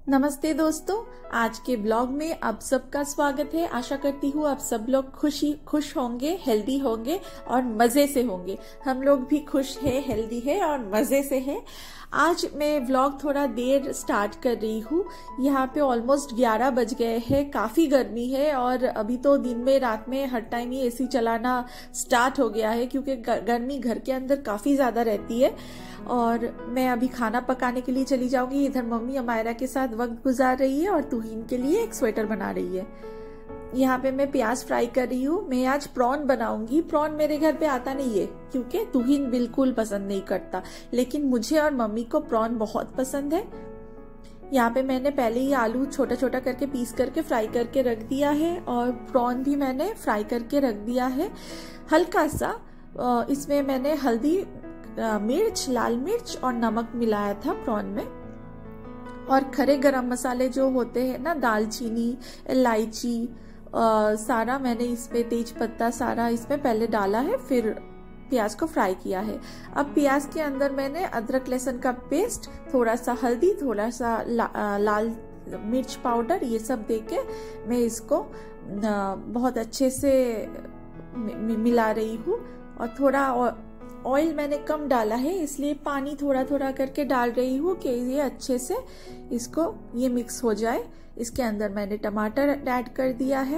नमस्ते दोस्तों, आज के ब्लॉग में आप सबका स्वागत है। आशा करती हूँ आप सब लोग खुश होंगे, हेल्दी होंगे और मजे से होंगे। हम लोग भी खुश है, हेल्दी है और मजे से है। आज मैं व्लॉग थोड़ा देर स्टार्ट कर रही हूँ। यहाँ पे ऑलमोस्ट 11 बज गए हैं। काफी गर्मी है और अभी तो दिन में रात में हर टाइम ही एसी चलाना स्टार्ट हो गया है क्योंकि गर्मी घर के अंदर काफी ज्यादा रहती है। और मैं अभी खाना पकाने के लिए चली जाऊंगी। इधर मम्मी अमायरा के साथ वक्त गुजार रही है और तुहीन के लिए एक स्वेटर बना रही है। यहाँ पे मैं प्याज फ्राई कर रही हूँ। मैं आज प्रॉन बनाऊंगी। प्रॉन मेरे घर पे आता नहीं है क्योंकि तुहीन बिल्कुल पसंद नहीं करता, लेकिन मुझे और मम्मी को प्रॉन बहुत पसंद है। यहाँ पे मैंने पहले ही आलू छोटा छोटा करके पीस करके फ्राई करके रख दिया है और प्रॉन भी मैंने फ्राई करके रख दिया है। हल्का सा इसमें मैंने हल्दी, मिर्च, लाल मिर्च और नमक मिलाया था प्रॉन में। और खड़े गरम मसाले जो होते हैं ना, दालचीनी, इलायची, सारा मैंने इसमें, तेज पत्ता सारा इसमें पहले डाला है, फिर प्याज को फ्राई किया है। अब प्याज के अंदर मैंने अदरक लहसुन का पेस्ट, थोड़ा सा हल्दी, थोड़ा सा लाल मिर्च पाउडर, ये सब देके मैं इसको बहुत अच्छे से मिला रही हूँ। और थोड़ा ऑयल मैंने कम डाला है, इसलिए पानी थोड़ा थोड़ा करके डाल रही हूँ कि ये अच्छे से इसको ये मिक्स हो जाए। इसके अंदर मैंने टमाटर ऐड कर दिया है।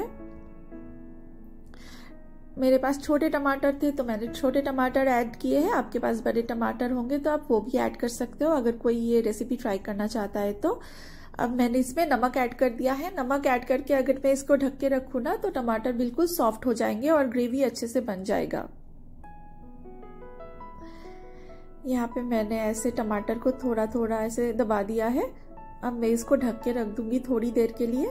मेरे पास छोटे टमाटर थे तो मैंने छोटे टमाटर ऐड किए हैं। आपके पास बड़े टमाटर होंगे तो आप वो भी ऐड कर सकते हो अगर कोई ये रेसिपी ट्राई करना चाहता है तो। अब मैंने इसमें नमक ऐड कर दिया है। नमक ऐड करके अगर मैं इसको ढक के रखूँ ना तो टमाटर बिल्कुल सॉफ्ट हो जाएंगे और ग्रेवी अच्छे से बन जाएगा। यहाँ पे मैंने ऐसे टमाटर को थोड़ा थोड़ा ऐसे दबा दिया है। अब मैं इसको ढक के रख दूंगी थोड़ी देर के लिए।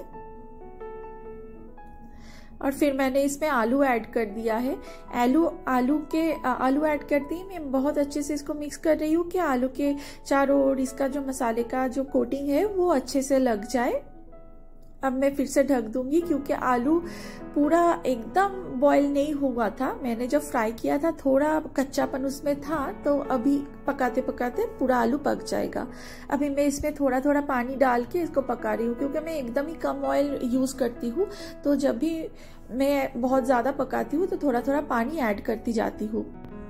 और फिर मैंने इसमें आलू ऐड कर दिया है। आलू ऐड करते ही मैं बहुत अच्छे से इसको मिक्स कर रही हूँ कि आलू के चारों ओर इसका जो मसाले का जो कोटिंग है वो अच्छे से लग जाए। अब मैं फिर से ढक दूंगी क्योंकि आलू पूरा एकदम बॉईल नहीं हुआ था। मैंने जब फ्राई किया था थोड़ा कच्चापन उसमें था, तो अभी पकाते पकाते पूरा आलू पक जाएगा। अभी मैं इसमें थोड़ा थोड़ा पानी डाल के इसको पका रही हूँ क्योंकि मैं एकदम ही कम ऑयल यूज करती हूँ, तो जब भी मैं बहुत ज्यादा पकाती हूँ तो थोड़ा थोड़ा पानी ऐड करती जाती हूँ।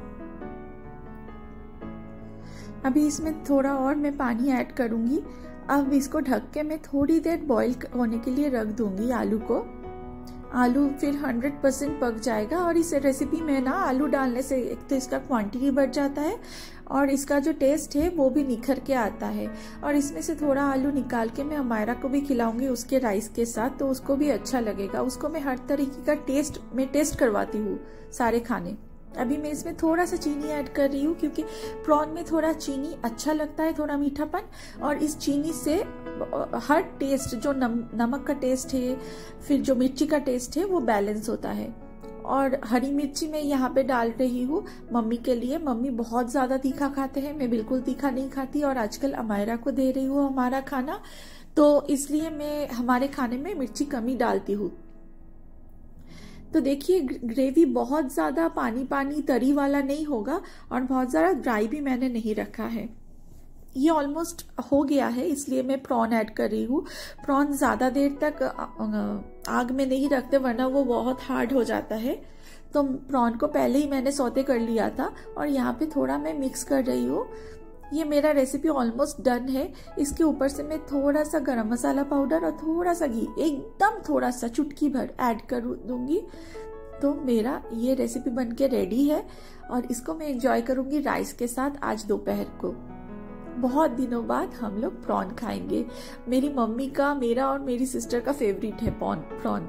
अभी इसमें थोड़ा और मैं पानी ऐड करूंगी। अब इसको ढक के मैं थोड़ी देर बॉईल होने के लिए रख दूंगी आलू को। आलू फिर 100% पक जाएगा। और इस रेसिपी में ना आलू डालने से एक तो इसका क्वांटिटी बढ़ जाता है और इसका जो टेस्ट है वो भी निखर के आता है। और इसमें से थोड़ा आलू निकाल के मैं अमायरा को भी खिलाऊंगी उसके राइस के साथ, तो उसको भी अच्छा लगेगा। उसको मैं हर तरीके का टेस्ट करवाती हूँ सारे खाने। अभी मैं इसमें थोड़ा सा चीनी ऐड कर रही हूँ क्योंकि प्रॉन में थोड़ा चीनी अच्छा लगता है, थोड़ा मीठापन। और इस चीनी से हर टेस्ट, जो नमक का टेस्ट है, फिर जो मिर्ची का टेस्ट है, वो बैलेंस होता है। और हरी मिर्ची मैं यहाँ पे डाल रही हूँ मम्मी के लिए। मम्मी बहुत ज्यादा तीखा खाते हैं, मैं बिल्कुल तीखा नहीं खाती और आजकल अमायरा को दे रही हूँ हमारा खाना, तो इसलिए मैं हमारे खाने में मिर्ची कम ही डालती हूँ। तो देखिए ग्रेवी बहुत ज्यादा पानी पानी तरी वाला नहीं होगा और बहुत ज्यादा ड्राई भी मैंने नहीं रखा है। ये ऑलमोस्ट हो गया है, इसलिए मैं प्रॉन ऐड कर रही हूँ। प्रॉन ज्यादा देर तक आग में नहीं रखते वरना वो बहुत हार्ड हो जाता है, तो प्रॉन को पहले ही मैंने सौते कर लिया था और यहाँ पे थोड़ा मैं मिक्स कर रही हूँ। ये मेरा रेसिपी ऑलमोस्ट डन है। इसके ऊपर से मैं थोड़ा सा गरम मसाला पाउडर और थोड़ा सा घी, एकदम थोड़ा सा चुटकी भर ऐड कर दूंगी, तो मेरा ये रेसिपी बनके रेडी है। और इसको मैं एंजॉय करूंगी राइस के साथ आज दोपहर को। बहुत दिनों बाद हम लोग प्रॉन खाएंगे। मेरी मम्मी का, मेरा और मेरी सिस्टर का फेवरेट है प्रॉन।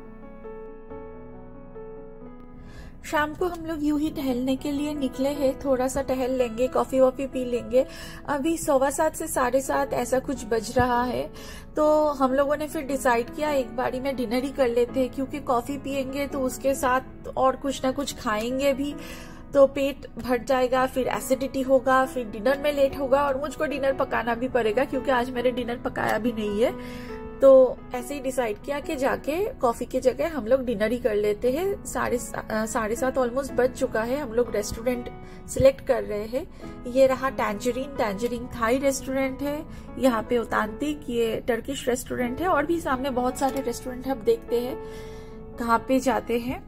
शाम को हम लोग यूं ही टहलने के लिए निकले हैं। थोड़ा सा टहल लेंगे, कॉफी वॉफी पी लेंगे। अभी 7:15 से 7:30 ऐसा कुछ बज रहा है, तो हम लोगों ने फिर डिसाइड किया एक बारी में डिनर ही कर लेते हैं क्योंकि कॉफी पियेंगे तो उसके साथ और कुछ ना कुछ खाएंगे भी तो पेट भर जाएगा, फिर एसिडिटी होगा, फिर डिनर में लेट होगा और मुझको डिनर पकाना भी पड़ेगा क्योंकि आज मैंने डिनर पकाया भी नहीं है। तो ऐसे ही डिसाइड किया कि जाके कॉफी की जगह हम लोग डिनर ही कर लेते हैं। 7:30 ऑलमोस्ट बज चुका है। हम लोग रेस्टोरेंट सिलेक्ट कर रहे हैं। ये रहा टैंजरीन थाई रेस्टोरेंट है। यहाँ पे औतांतिक, ये टर्किश रेस्टोरेंट है, और भी सामने बहुत सारे रेस्टोरेंट हम देखते हैं कहाँ पे जाते हैं।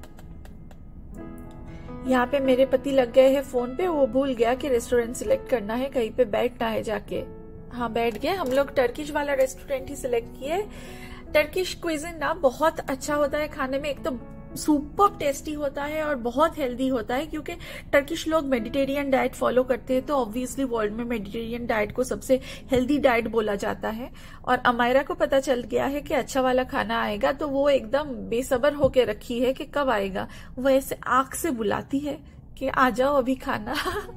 यहाँ पे मेरे पति लग गए हैं फोन पे, वो भूल गया कि रेस्टोरेंट सिलेक्ट करना है, कहीं पे बैठना है जाके। हाँ, बैठ गए। हम लोग टर्किश वाला रेस्टोरेंट ही सिलेक्ट किए। टर्किश क्विजिन ना बहुत अच्छा होता है खाने में, एक तो सुपर टेस्टी होता है और बहुत हेल्दी होता है, क्योंकि टर्किश लोग मेडिटेरियन डाइट फॉलो करते हैं, तो ऑब्वियसली वर्ल्ड में मेडिटेरियन डाइट को सबसे हेल्दी डाइट बोला जाता है। और अमायरा को पता चल गया है कि अच्छा वाला खाना आएगा, तो वो एकदम बेसब्र होके रखी है कि कब आएगा। वो ऐसे आंख से बुलाती है कि आ जाओ अभी खाना।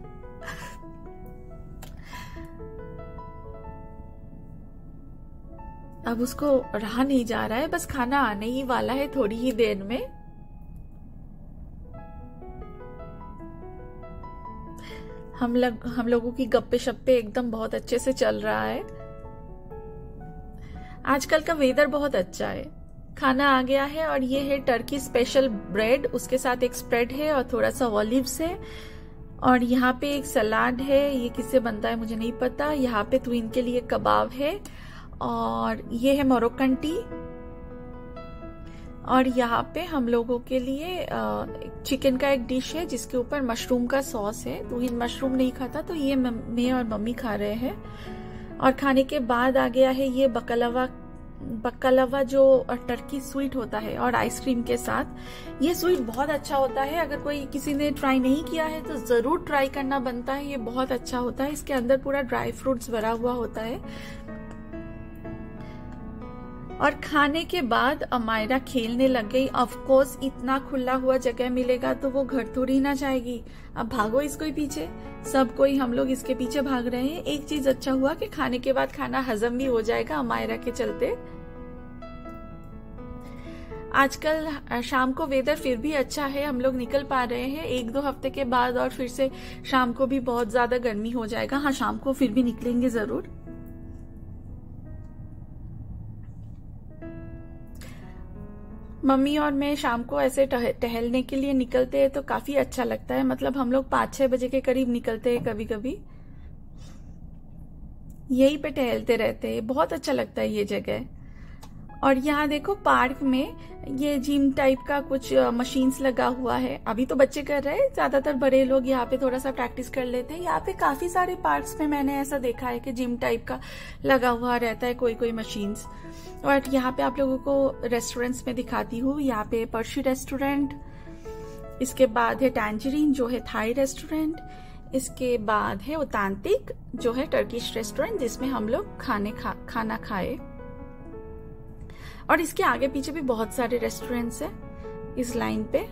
अब उसको रहा नहीं जा रहा है, बस खाना आने ही वाला है थोड़ी ही देर में। हम लोगों की गप्पे शप्पे एकदम बहुत अच्छे से चल रहा है। आजकल का वेदर बहुत अच्छा है। खाना आ गया है और ये है टर्की स्पेशल ब्रेड, उसके साथ एक स्प्रेड है और थोड़ा सा ऑलिव्स है, और यहाँ पे एक सलाद है। ये किससे बनता है मुझे नहीं पता। यहाँ पे ट्विन के लिए कबाब है, और ये है मोरक्कन टी, और यहाँ पे हम लोगों के लिए चिकन का एक डिश है जिसके ऊपर मशरूम का सॉस है। तो ये मशरूम नहीं खाता, तो ये मैं और मम्मी खा रहे हैं। और खाने के बाद आ गया है ये बकलवा जो टर्की स्वीट होता है, और आइसक्रीम के साथ। ये स्वीट बहुत अच्छा होता है। अगर कोई किसी ने ट्राई नहीं किया है तो जरूर ट्राई करना बनता है। ये बहुत अच्छा होता है। इसके अंदर पूरा ड्राई फ्रूट्स भरा हुआ होता है। और खाने के बाद अमायरा खेलने लग गई। ऑफ कोर्स इतना खुला हुआ जगह मिलेगा तो वो घर थोड़ी ना जाएगी। अब भागो इसको ही पीछे, सब कोई हम लोग इसके पीछे भाग रहे हैं। एक चीज अच्छा हुआ कि खाने के बाद खाना हजम भी हो जाएगा अमायरा के चलते। आजकल शाम को वेदर फिर भी अच्छा है, हम लोग निकल पा रहे हैं। 1-2 हफ्ते के बाद और फिर से शाम को भी बहुत ज्यादा गर्मी हो जाएगा। हाँ, शाम को फिर भी निकलेंगे जरूर। मम्मी और मैं शाम को ऐसे टहलने के लिए निकलते हैं तो काफी अच्छा लगता है। मतलब हम लोग 5-6 बजे के करीब निकलते हैं कभी कभी, यहीं पे टहलते रहते हैं। बहुत अच्छा लगता है ये जगह। और यहाँ देखो पार्क में ये जिम टाइप का कुछ मशीन्स लगा हुआ है। अभी तो बच्चे कर रहे हैं, ज्यादातर बड़े लोग यहाँ पे थोड़ा सा प्रैक्टिस कर लेते हैं। यहाँ पे काफी सारे पार्क्स में मैंने ऐसा देखा है कि जिम टाइप का लगा हुआ रहता है कोई मशीन्स। और यहाँ पे आप लोगों को रेस्टोरेंट्स में दिखाती हूँ। यहाँ पे पर्शी रेस्टोरेंट, इसके बाद है टैंजरीन जो है थाई रेस्टोरेंट, इसके बाद है औतांतिक जो है टर्किश रेस्टोरेंट जिसमें हम लोग खाना खाए। और इसके आगे पीछे भी बहुत सारे रेस्टोरेंट्स हैं इस लाइन पे।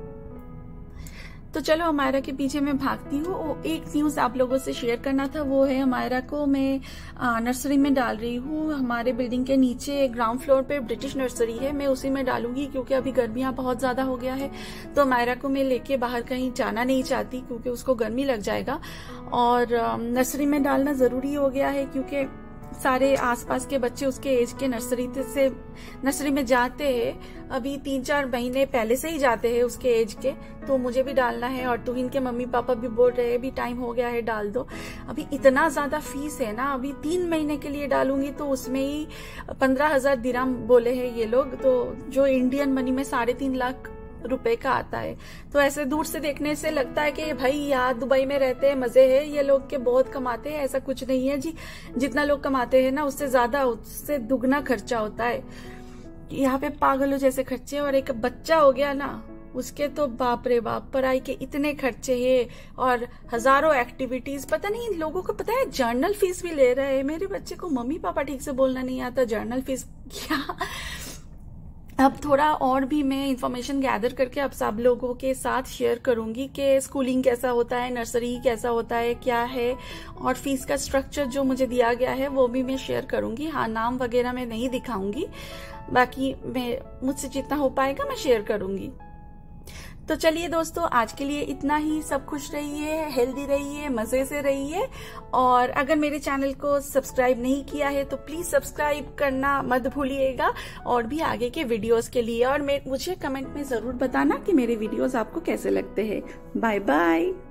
तो चलो अमायरा के पीछे मैं भागती हूँ। एक न्यूज आप लोगों से शेयर करना था, वो है अमायरा को मैं नर्सरी में डाल रही हूँ। हमारे बिल्डिंग के नीचे ग्राउंड फ्लोर पे ब्रिटिश नर्सरी है, मैं उसी में डालूंगी क्योंकि अभी गर्मियां बहुत ज्यादा हो गया है। तो अमायरा को मैं लेके बाहर कहीं जाना नहीं चाहती क्योंकि उसको गर्मी लग जाएगा। और नर्सरी में डालना जरूरी हो गया है क्योंकि सारे आसपास के बच्चे उसके एज के नर्सरी में जाते हैं। अभी 3-4 महीने पहले से ही जाते हैं उसके एज के, तो मुझे भी डालना है। और तो इनके मम्मी पापा भी बोल रहे हैं भी टाइम हो गया है डाल दो। अभी इतना ज्यादा फीस है ना, अभी 3 महीने के लिए डालूंगी तो उसमें ही 15,000 दिरहम बोले हैं ये लोग, तो जो इंडियन मनी में 3.5 लाख रुपए का आता है। तो ऐसे दूर से देखने से लगता है कि भाई यार दुबई में रहते हैं, मजे है, ये लोग के बहुत कमाते हैं। ऐसा कुछ नहीं है जी, जितना लोग कमाते हैं ना उससे ज्यादा, उससे दुगना खर्चा होता है यहाँ पे। पागलों जैसे खर्चे। और एक बच्चा हो गया ना उसके तो बाप रे बाप, पढ़ाई के इतने खर्चे हैं और हजारों एक्टिविटीज। पता नहीं इन लोगों को पता है जर्नल फीस भी ले रहे हैं। मेरे बच्चे को मम्मी पापा ठीक से बोलना नहीं आता, जर्नल फीस क्या। अब थोड़ा और भी मैं इंफॉर्मेशन गैदर करके अब सब लोगों के साथ शेयर करूंगी कि स्कूलिंग कैसा होता है, नर्सरी कैसा होता है, क्या है, और फीस का स्ट्रक्चर जो मुझे दिया गया है वो भी मैं शेयर करूंगी। हाँ, नाम वगैरह मैं नहीं दिखाऊंगी, बाकी मैं मुझसे जितना हो पाएगा मैं शेयर करूंगी। तो चलिए दोस्तों, आज के लिए इतना ही। सब खुश रहिए, हेल्दी रहिए, मजे से रहिए। और अगर मेरे चैनल को सब्सक्राइब नहीं किया है तो प्लीज सब्सक्राइब करना मत भूलिएगा, और भी आगे के वीडियोस के लिए। और मुझे कमेंट में जरूर बताना कि मेरे वीडियोस आपको कैसे लगते हैं। Bye bye.